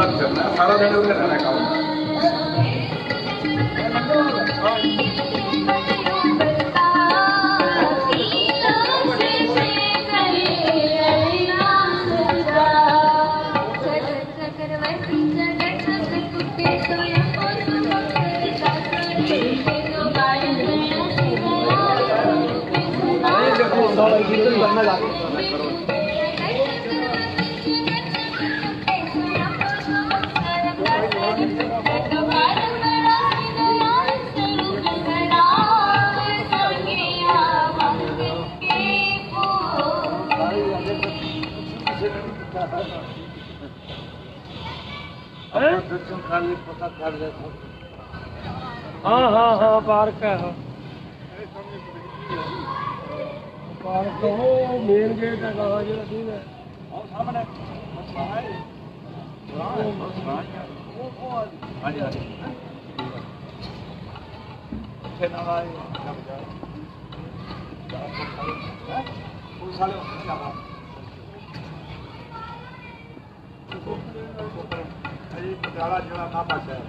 फिरना सारा दिन उधर रहना काम। हाँ हाँ हाँ पार्क है पार्क तो मेन गेट है कहाँ जो ठीक है सामने पटियाला जिला नाभा शहर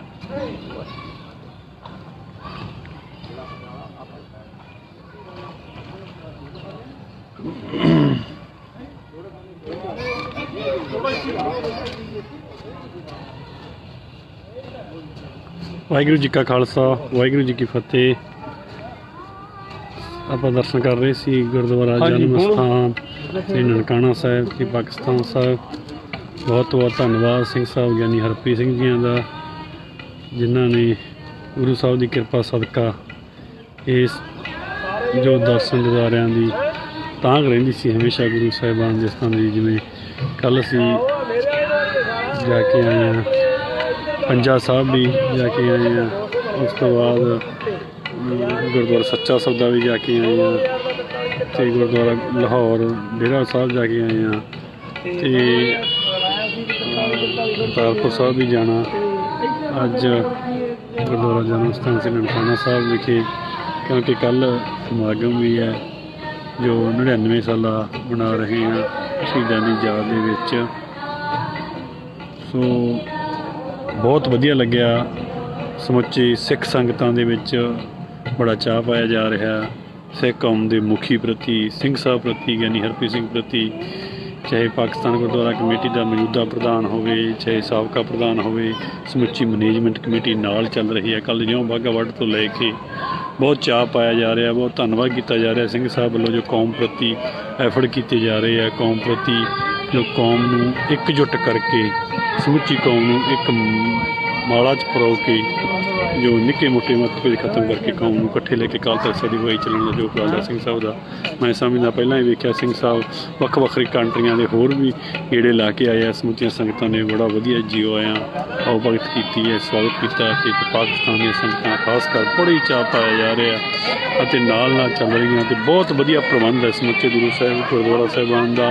वाहिगुरू जी का खालसा वाहिगुरू जी की फतेह। आप दर्शन कर रहे सी गुरुद्वारा जन्म स्थान श्री ननकाना साहिब श्री पाकिस्तान साहिब। बहुत बहुत धन्यवाद सिंह साहब ज्ञानी हरप्रीत सिंह जी का जिन्हों ने गुरु साहब की कृपा सदका इस जो दर्शन दिदारियां की तांघ रही सी हमेशा गुरु साहिबान के स्थान की। जिमें कल असी जाके आए हैं पंजा साहब भी जाके आए हैं, उस तो बाद गुरुद्वारा सच्चा सौदा भी जाके आए हैं, तो गुरुद्वारा लाहौर डेरा साहब जाके आए हैं, तो करतारपुर साहब भी जाना। अज गुरुद्वारा जन्म स्थान से ननकाना साहब विखे क्योंकि कल समागम भी है जो 99 साल मना रहे हैं शहीदां दी याद दे विच। सो बहुत वधिया लग्या। समुची सिख संगतां दे विच बड़ा चाह पाया जा रहा सिख कौम के मुखी प्रति सिंह साहब प्रति ज्ञानी हरप्रीत सिंह प्रति, चाहे पाकिस्तान गुरुद्वारा कमेटी का मौजूदा प्रधान होवे चाहे साबका प्रधान होवे, समुची मैनेजमेंट कमेटी नाल चल रही है। कल ज्यों बाघा वड़ तो लेके बहुत चाह पाया जा रहा, बहुत धन्यवाद किया जा रहा सिंह साहब वालों जो कौम प्रति एफर्ट किए जा रहे हैं, कौम प्रति जो कौम नूं एकजुट करके समुची कौम नूं एक माला च परो के जो निक्के मोटे मतभेद खत्म करके कौम नूं इकट्ठे लेके काल तख्त साहिब दी अगुवाई चलण दा जो उपराला सिंह साहब दा मैं समझदा। पहलां ही वेख्या सिंह साहब ਵੱਖ-ਵੱਖਰੀ कंट्रियां दे होर भी गेड़े ला के आए, समुचियां संगतां ने बड़ा वधिया जीओ आया आओ भगत की है, स्वागत किया। पाकिस्तान दी संगतां खास कर बड़ी चाह पाया जा रहा ਅਤੇ नाल चल रही हैं, तो बहुत वधिया प्रबंध है समुचे गुरु साहिब गुरुद्वारा साहिबान का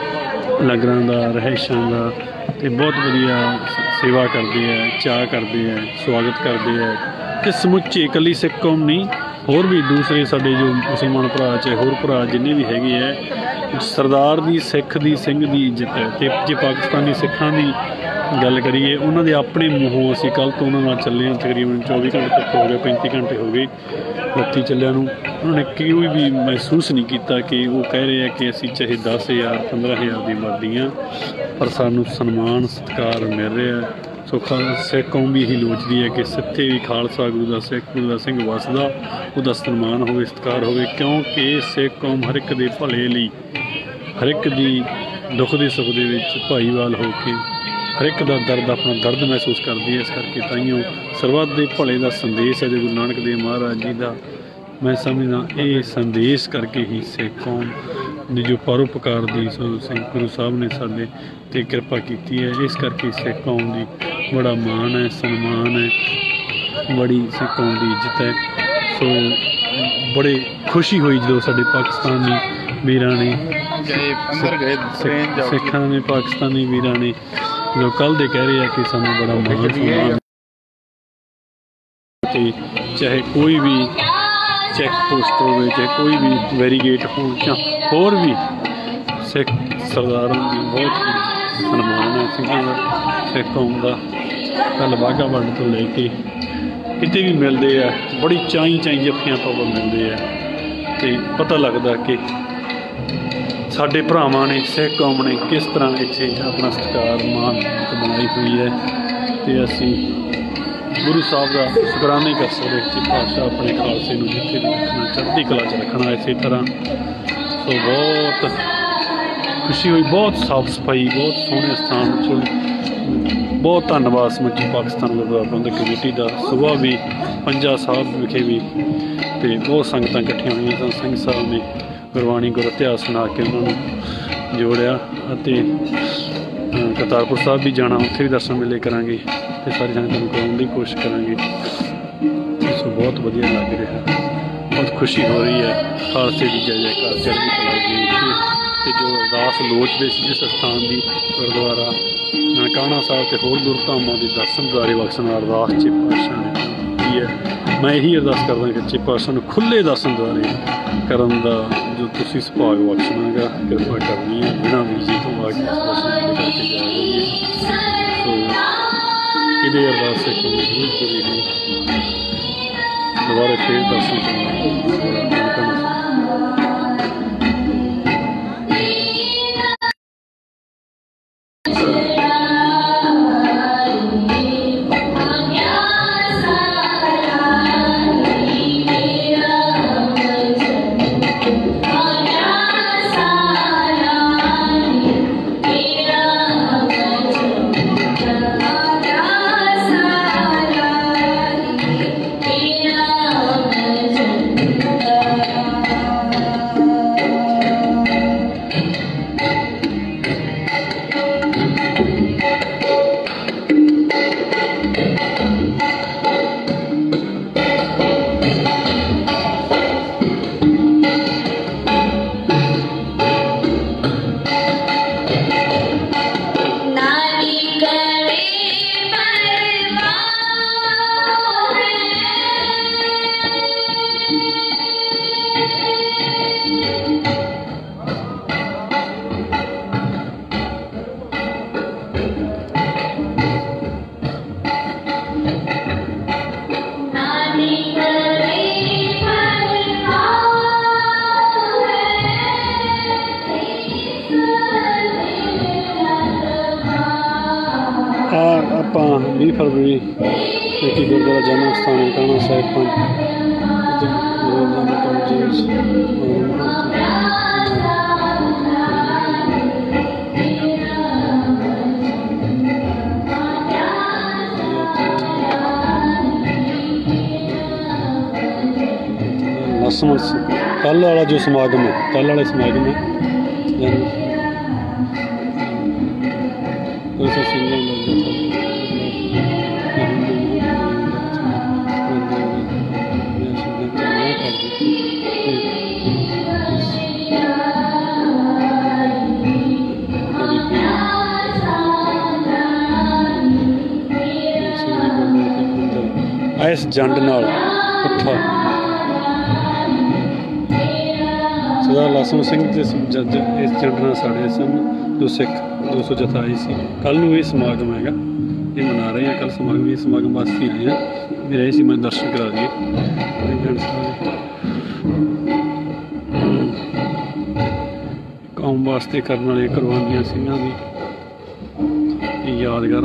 लंगरां दा रहायशां दा, तो बहुत वधिया सेवा करते हैं, चाह करते हैं, स्वागत करते हैं कि समुची इकली सिख कौम नहीं होर भी दूसरे साडे जो मुसलमान भरा चाहे होर भरा जिन्ने भी हैगे है सरदार दी सिख दी सिंह दी इज्जत है। तो जे पाकिस्तानी सिखां दी गल करिए उन्होंने अपने मूहों असीं कल तो उन्होंने चले हैं तकरीबन 24 घंटे तक हो गए 35 घंटे हो गए बत्ती चलिया नूं। उन्होंने कोई भी महसूस नहीं किया कि वो कह रहे हैं कि असीं चाहे 10,000 15,000 की वर्दी हाँ पर सानूं सन्मान सत्कार मिल रहा है। सो सिख कौम भी यही लोचती है कि सत्ते भी खालसा गुरु का सिख गुरु का सिंह वसदा उसका सन्मान हो सत्कार हो, क्योंकि सिख कौम हर एक दे भले लई हर एक दी दुख दे सुख दे विच भाईवाल हो के हर एक का दर्द अपना दर्द महसूस करती है। इस करके ताइयों सरबत के भले का संदेश है जो गुरु नानक देव महाराज जी का मैं समझदा ये संदेश करके ही सिख कौम ने जो परोपकार दी सो गुरु साहब ने साडे ते कृपा की है। इस करके सिख कौम की बड़ा मान है सन्मान है, बड़ी सिख कौम की इज्जत है। सो बड़े खुशी हुई जो साडे पाकिस्तानी वीरां ने सिखां ने पाकिस्तानी वीरां ने जो कल दे कह रहे हैं कि सानू बड़ा मान सम्मान, चाहे कोई भी चैक पोस्ट हो चाहे कोई भी बैरीगेट हो होर भी सिख सरदारों की बहुत सन्मान है सिंह सिख कौम का कल वाघा बॉर्डर तो लेके किते भी मिलते हैं, बड़ी चाई चाई जफ्फियां पावर मिलते हैं, तो पता लगता कि साडे भरावां ने सिख कौम ने किस तरह इत्थे अपना सत्कार मान बनाई हुई है। तो असी गुरु साहब का शुकराना नहीं कर सकते कि पातशाह अपने खालसे नूं जिथे भी रखना चढ़ती कला च रखना इस तरह। तो बहुत खुशी हुई, बहुत साफ सफाई, बहुत सोहने स्थान, बहुत धन्यवाद समੁੱਚੀ पाकिस्तान गुरुद्वारा प्रबंधक कमेटी का। सुबह भी पंजा साहब विखे भी तो बहुत संगत इकट्ठियां हुई सन। सिंह साहब ने गुरबाणी गुर इतिहास सुना के उन्होंने जोड़िया। करतारपुर साहब भी जाना, उत्थे भी दर्शन मेले करांगे तो सारी संगत नूं कराउण दी कोशिश करांगे। सो बहुत वधिया लग रहा, बहुत खुशी हो रही है। खालसे की जय जयकार चढ़दी कला जी ते जो अरदास लोचदे सी जिस स्थान की गुरुद्वारा ननकाना साहब ते होर गुरधामां दे दर्शन दवारे बख्शण अरदास चे पातशाह ने की है। मैं यही अरदास करदा कि चे पातशाह नूं खुले दर्शन दवारे करन दा जो तुसीं सुभाग बख्शणागा किरपा करनी है। बिना वीजे तो आके दर्शन करके जा रही है। तो ਇਹਦੇ अरदास से जरूर पूरी हो, दोबारा फिर दर्शन करना। ਆਪਾਂ 20 फरवरी की गुरुद्वारा जन्म स्थान ननकाना साहिब कल वाला जो समागम है, कल वाला समागम है इस जंड नाल पुट्ठा सरदार लासम सिंह इस जंड नाल साड़े सन जो सिख 200 जत्था आई सी। कल नूं ये समागम हैगा, ये मना रहे हैं। कल समागम, ये समागम वास्ते आए हैं। मेरे ऐसी मैं दर्शन करा दिए कौम वास्ते करने वाली कुर्बानियां सिंहां दी यादगार।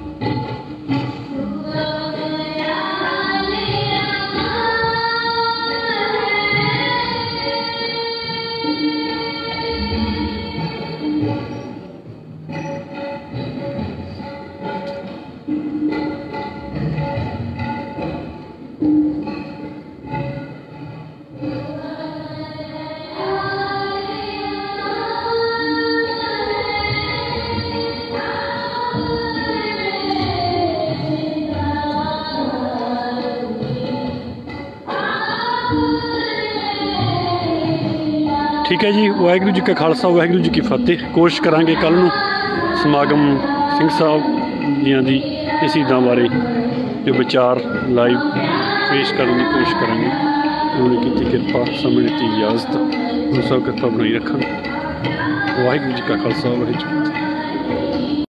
ठीक है जी, वाहिगुरू जी का खालसा वाहिगुरू जी की फतेह। कोशिश करांगे कल नूं समागम सिंह साहब जियां दी शहीदां बारे जो विचार लाइव पेश करने की कोशिश करांगे। उन्होंने की कृपा समय दी इजाजत, गुरु साहब कृपा बनाई रखन। वाहिगुरू जी का खालसा वाहिगुरू जी की फतेह।